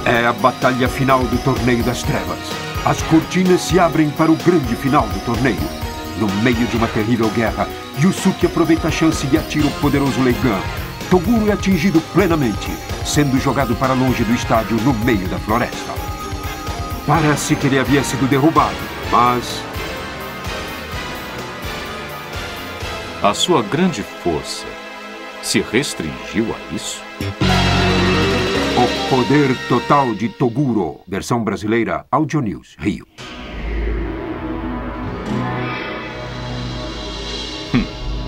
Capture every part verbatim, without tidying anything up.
É a batalha final do Torneio das Trevas. As cortinas se abrem para o grande final do torneio. No meio de uma terrível guerra, Yusuke aproveita a chance e atira o poderoso Leigan. Toguro é atingido plenamente, sendo jogado para longe do estádio no meio da floresta. Parece que ele havia sido derrubado, mas... A sua grande força se restringiu a isso? O poder total de Toguro, versão brasileira, Audio News, Rio. Hum.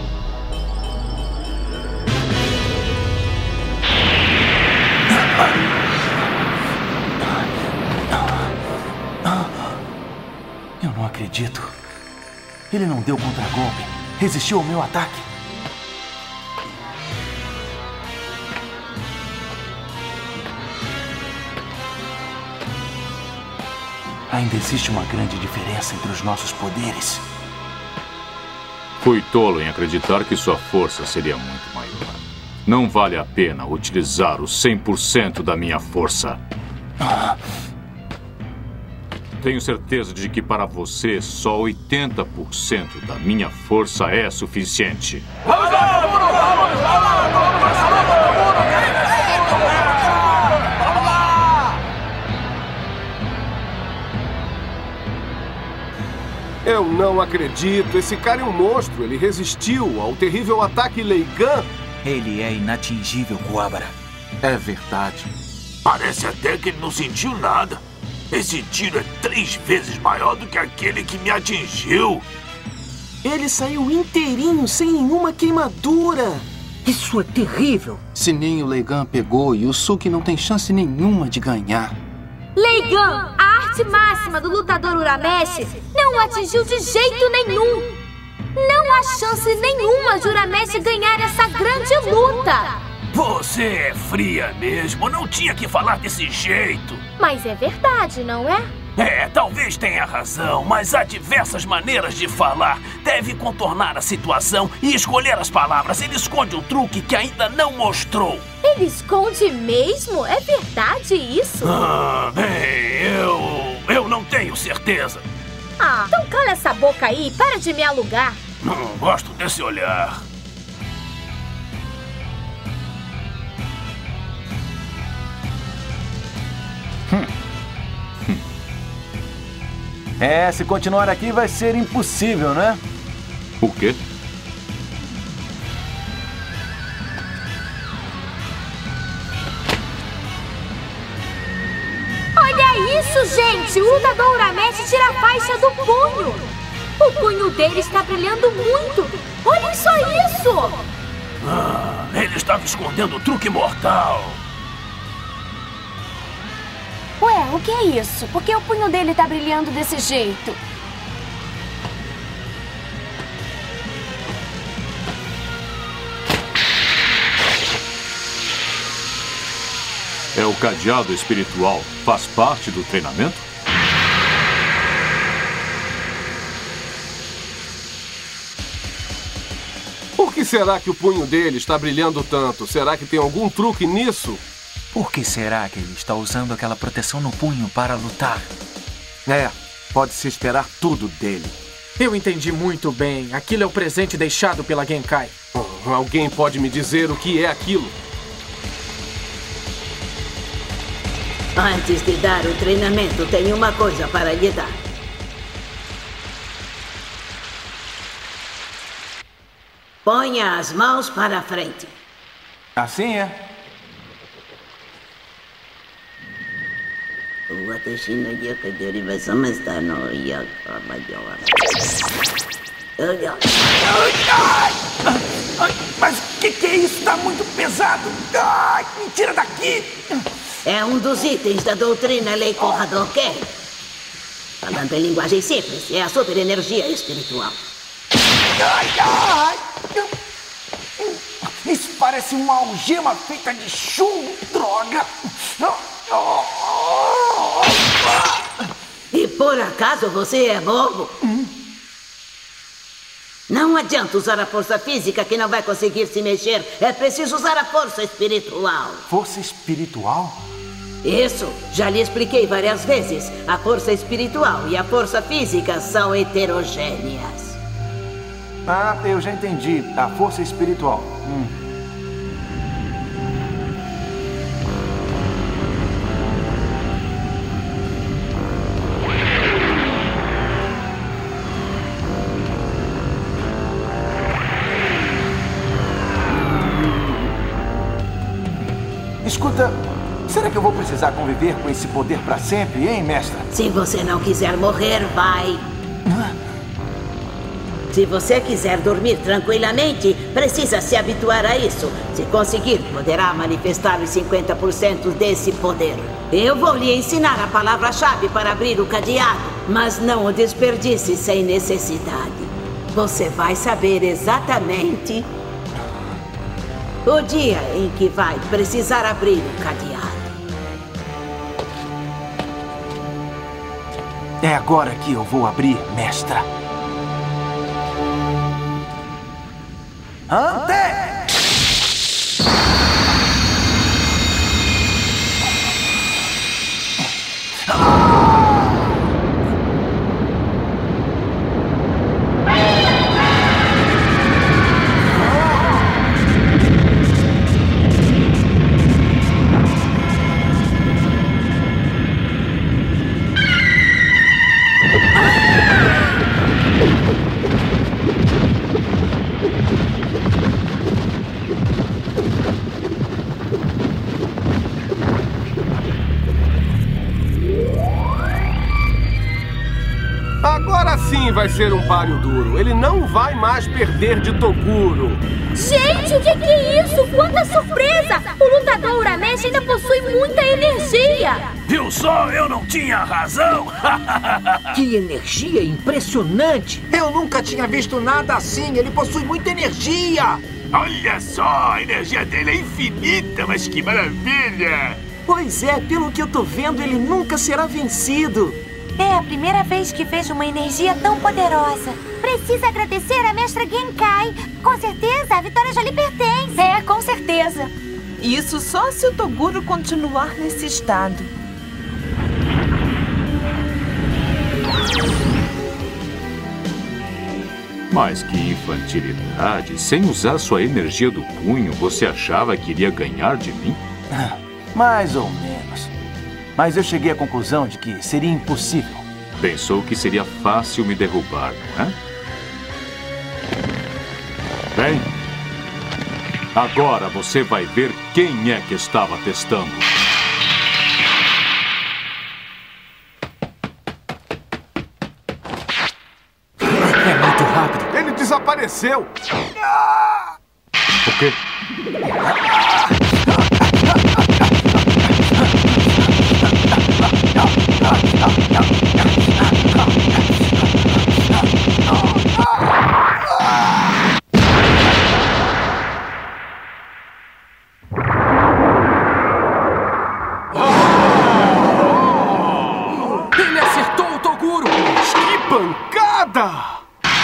Eu não acredito. Ele não deu contragolpe. Resistiu ao meu ataque. Ainda existe uma grande diferença entre os nossos poderes. Fui tolo em acreditar que sua força seria muito maior. Não vale a pena utilizar o cem por cento da minha força. Ah. Tenho certeza de que para você só oitenta por cento da minha força é suficiente. Vamos lá! Vamos lá! Vamos lá! Vamos lá! Eu não acredito. Esse cara é um monstro. Ele resistiu ao terrível ataque Leigan. Ele é inatingível, Kuwabara. É verdade. Parece até que ele não sentiu nada. Esse tiro é três vezes maior do que aquele que me atingiu. Ele saiu inteirinho, sem nenhuma queimadura. Isso é terrível. Se nem o Leigan pegou, Yusuke não tem chance nenhuma de ganhar. Leigan, a arte máxima do lutador Urameshi, não o atingiu de jeito nenhum. Não há chance nenhuma de Urameshi ganhar essa grande luta. Você é fria mesmo, não tinha que falar desse jeito. Mas é verdade, não é? É, talvez tenha razão, mas há diversas maneiras de falar. Deve contornar a situação e escolher as palavras. Ele esconde um truque que ainda não mostrou. Ele esconde mesmo? É verdade isso? Ah, bem, eu... eu não tenho certeza. Ah, então cala essa boca aí e para de me alugar. Não gosto desse olhar. Hum. Hum. É, se continuar aqui vai ser impossível, né? O quê? Olha isso, gente! O lutador Urameshi tira a faixa do punho. O punho dele está brilhando muito. Olhem só isso! Ah, ele estava escondendo o truque mortal. Ué, o que é isso? Por que o punho dele tá brilhando desse jeito? É o cadeado espiritual. Faz parte do treinamento? Por que será que o punho dele está brilhando tanto? Será que tem algum truque nisso? Por que será que ele está usando aquela proteção no punho para lutar? É, pode-se esperar tudo dele. Eu entendi muito bem. Aquilo é o presente deixado pela Genkai. Oh, alguém pode me dizer o que é aquilo? Antes de dar o treinamento, tenho uma coisa para lhe dar. Ponha as mãos para a frente. Assim é. Mas o que, que é isso? Está muito pesado. Ai, me tira daqui. É um dos itens da doutrina Leiko Hadoken. Falando em linguagem simples, é a super energia espiritual. Ai, ai. Isso parece uma algema feita de chumbo, droga. E por acaso você é bobo? Hum? Não adianta usar a força física que não vai conseguir se mexer. É preciso usar a força espiritual. Força espiritual? Isso, já lhe expliquei várias vezes. A força espiritual e a força física são heterogêneas. Ah, eu já entendi. A força espiritual. Hum. Escuta, será que eu vou precisar conviver com esse poder pra sempre, hein, mestra? Se você não quiser morrer, vai. Se você quiser dormir tranquilamente, precisa se habituar a isso. Se conseguir, poderá manifestar os cinquenta por cento desse poder. Eu vou lhe ensinar a palavra-chave para abrir o cadeado, mas não o desperdice sem necessidade. Você vai saber exatamente o dia em que vai precisar abrir o cadeado. É agora que eu vou abrir, mestra. Ante! Agora sim vai ser um páreo duro. Ele não vai mais perder de Toguro. Gente, o que, que é isso? Quanta surpresa! O lutador Uramesh ainda possui muita energia! Viu só? Eu não tinha razão! Que energia impressionante! Eu nunca tinha visto nada assim! Ele possui muita energia! Olha só! A energia dele é infinita, mas que maravilha! Pois é, pelo que eu tô vendo, ele nunca será vencido! É a primeira vez que vejo uma energia tão poderosa. Precisa agradecer a mestra Genkai. Com certeza, a vitória já lhe pertence. É, com certeza. Isso só se o Toguro continuar nesse estado. Mas que infantilidade! Sem usar sua energia do punho, você achava que iria ganhar de mim? Mais ou menos. Mas eu cheguei à conclusão de que seria impossível. Pensou que seria fácil me derrubar, não é? Bem, agora você vai ver quem é que estava testando. É muito rápido. Ele desapareceu. O quê? Ele acertou o Toguro! Que pancada!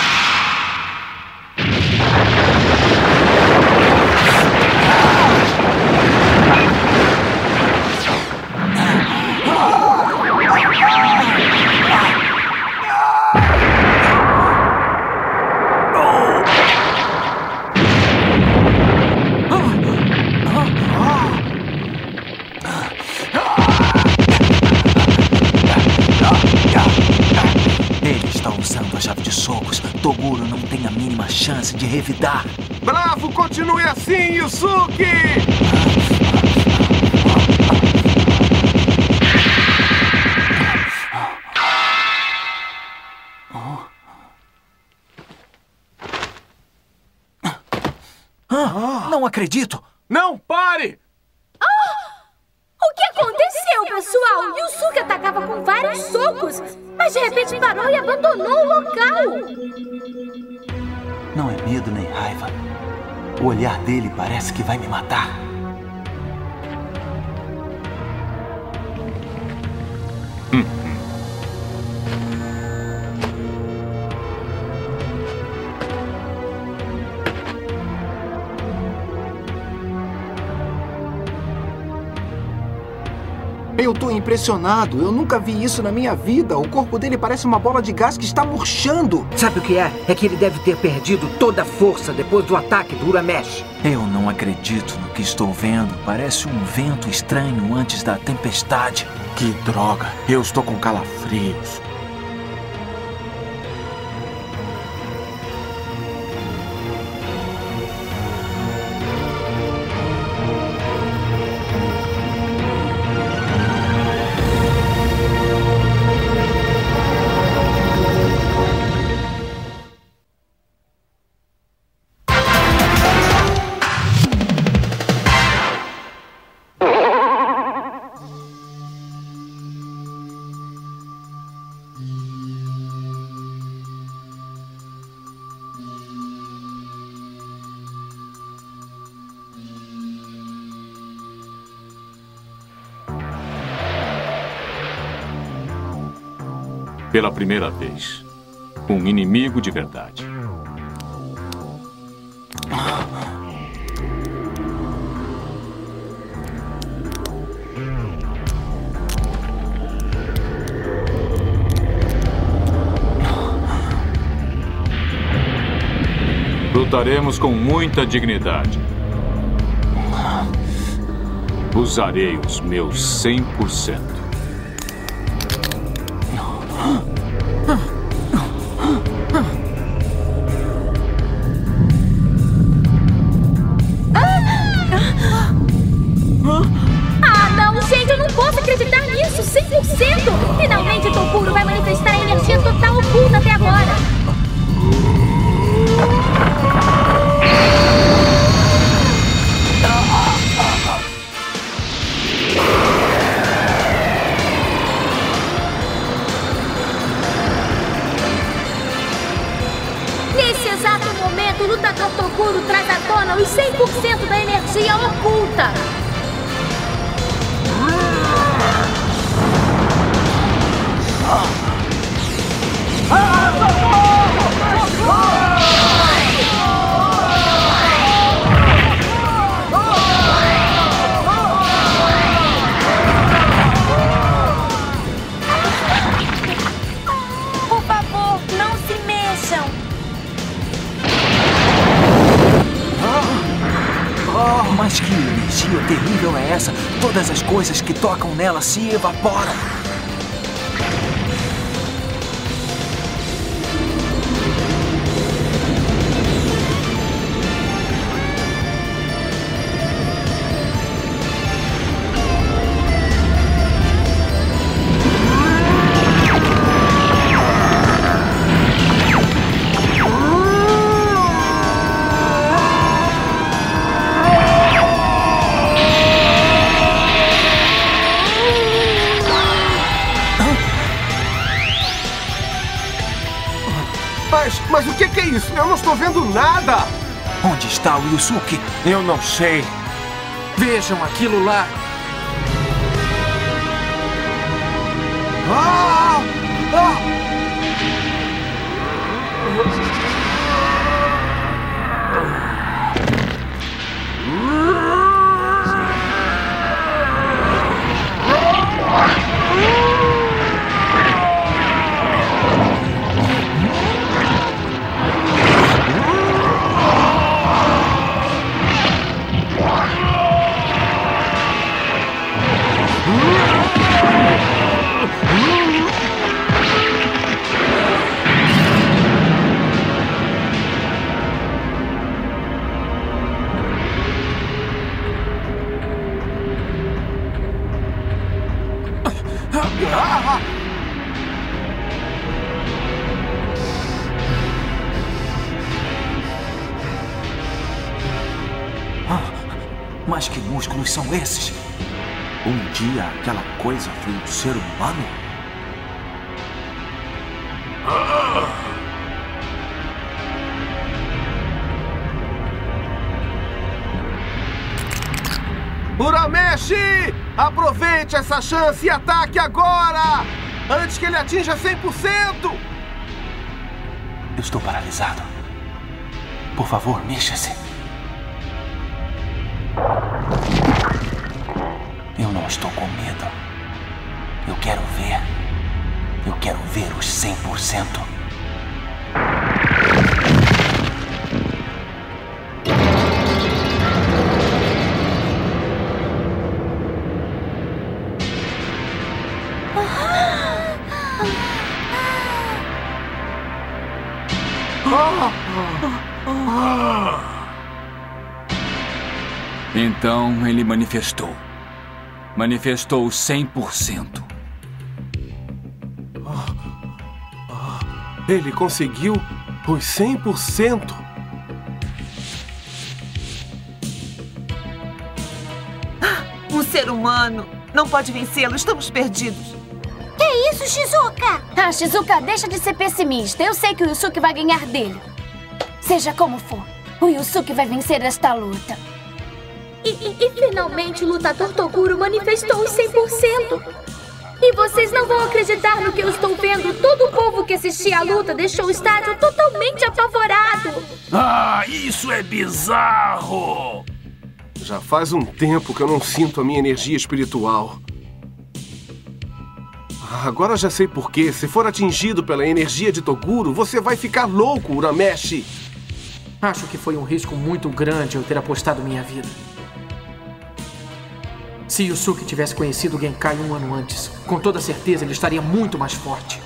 Ele está usando a chave de socos. Toguro não tem a mínima chance de revidar. Bravo, continue assim, Yusuke! Ah, não acredito! Não, pare! O que aconteceu, pessoal? Yusuke atacava com vários socos, mas de repente parou e abandonou o local. Não é medo nem raiva. O olhar dele parece que vai me matar. Eu tô impressionado. Eu nunca vi isso na minha vida. O corpo dele parece uma bola de gás que está murchando. Sabe o que é? É que ele deve ter perdido toda a força depois do ataque do Uramesh. Eu não acredito no que estou vendo. Parece um vento estranho antes da tempestade. Que droga. Eu estou com calafrios. Pela primeira vez, um inimigo de verdade. Lutaremos com muita dignidade. Usarei os meus cem por cento. Ah, não, gente, eu não posso acreditar nisso, cem por cento! Finalmente o Toguro vai manifestar a energia total oculta até agora. Nesse exato momento, o lutador Toguro traz à tona os cem por cento da energia oculta. Por favor, não se mexam. Oh, mas que energia terrível é essa? Todas as coisas que tocam nela se evaporam. Mas, mas o que, que é isso? Eu não estou vendo nada! Onde está o Yusuke? Eu não sei. Vejam aquilo lá. Ah! Ah! Mas que músculos são esses? Um dia aquela coisa foi um ser humano? Uramesh! Aproveite essa chance e ataque agora! Antes que ele atinja cem por cento! Eu estou paralisado. Por favor, mexa-se. Eu não estou com medo. quero ver os cem por cento. Então ele manifestou. Manifestou cem por cento. Ele conseguiu os cem por cento. Um ser humano não pode vencê-lo. Estamos perdidos. Que isso, Shizuka? Ah, Shizuka, deixa de ser pessimista. Eu sei que o Yusuke vai ganhar dele. Seja como for, o Yusuke vai vencer esta luta. E, e, e finalmente o lutador Toguro manifestou os cem por cento. E vocês não vão acreditar no que eu estou vendo. Todo o povo que assistia à luta deixou o estádio totalmente apavorado. Ah, isso é bizarro! Já faz um tempo que eu não sinto a minha energia espiritual. Agora já sei por quê. Se for atingido pela energia de Toguro, você vai ficar louco, Urameshi. Acho que foi um risco muito grande eu ter apostado minha vida. Se Yusuke tivesse conhecido o Genkai um ano antes, com toda certeza ele estaria muito mais forte.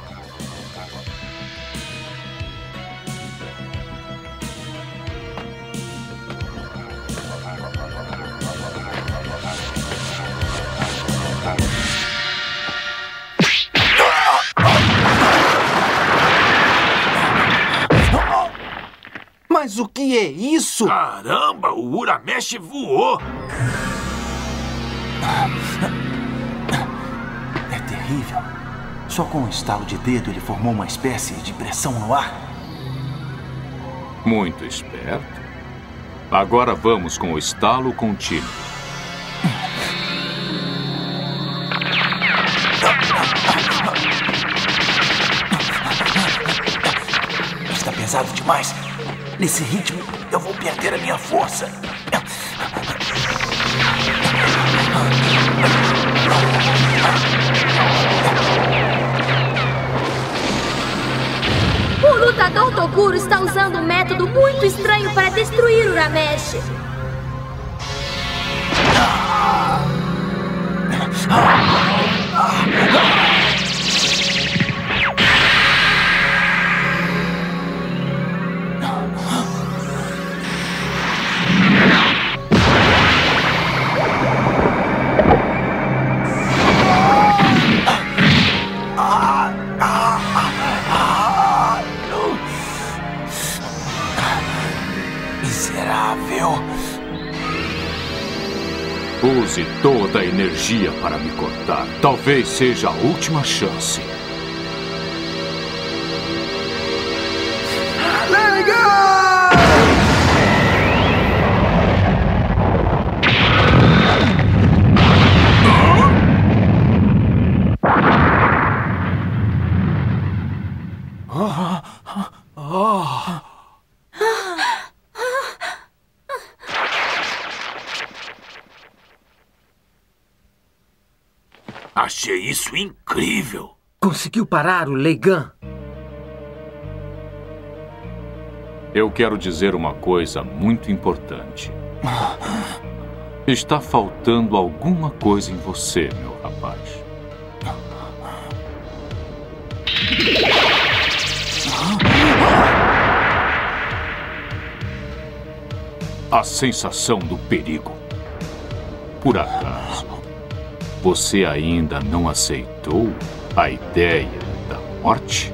Mas o que é isso? Caramba, o Urameshi voou! É terrível. Só com um estalo de dedo ele formou uma espécie de pressão no ar. Muito esperto. Agora vamos com o estalo contínuo. Está pesado demais. Nesse ritmo, eu vou perder a minha força. O lutador Toguro está usando um método muito estranho para destruir Urameshi. Miserável. Use toda a energia para me cortar. Talvez seja a última chance. Achei isso incrível. Conseguiu parar o Leigan? Eu quero dizer uma coisa muito importante. Está faltando alguma coisa em você, meu rapaz. A sensação do perigo. Por acaso, você ainda não aceitou a ideia da morte?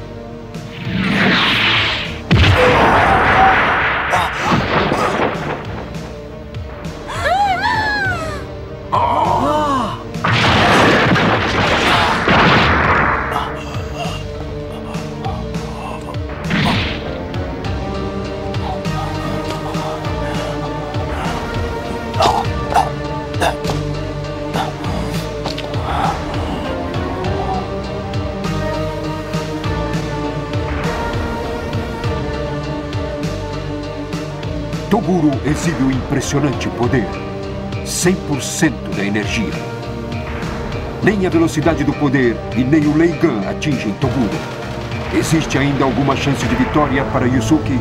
Toguro exibe um impressionante poder. cem por cento da energia. Nem a velocidade do poder e nem o Leigan atingem Toguro. Existe ainda alguma chance de vitória para Yusuke?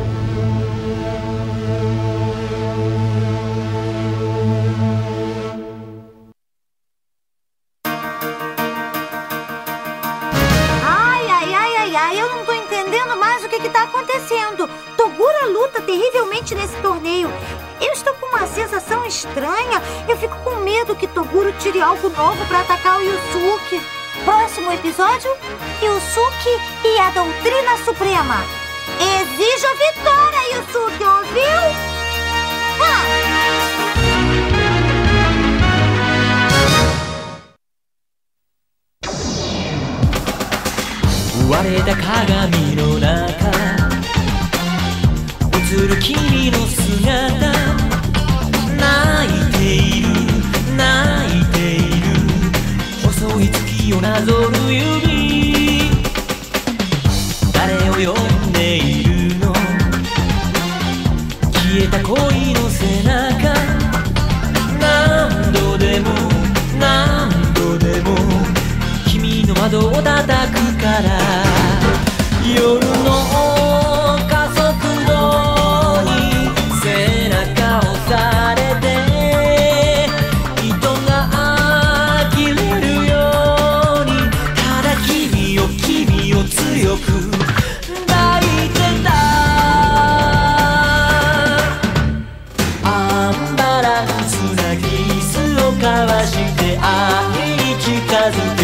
Ai, ai, ai, ai, ai, eu não tô entendendo mais o que que tá acontecendo. Toguro luta terrivelmente nesse torneio. Eu estou com uma sensação estranha. Eu fico com medo que Toguro tire algo novo para atacar o Yusuke. Próximo episódio, Yusuke e a Doutrina Suprema. Exijo a vitória, Yusuke, ouviu? Ah! 割れた鏡の中映る君の姿泣いている泣いている細い月をなぞる指誰を呼んでいるの消えた恋の背中何度でも何度でも君の窓を叩くから夜の加速度に背中を押されて糸が切れるようにただ君を君を強く抱いてたアンバランスなキスを交わして愛に近づけ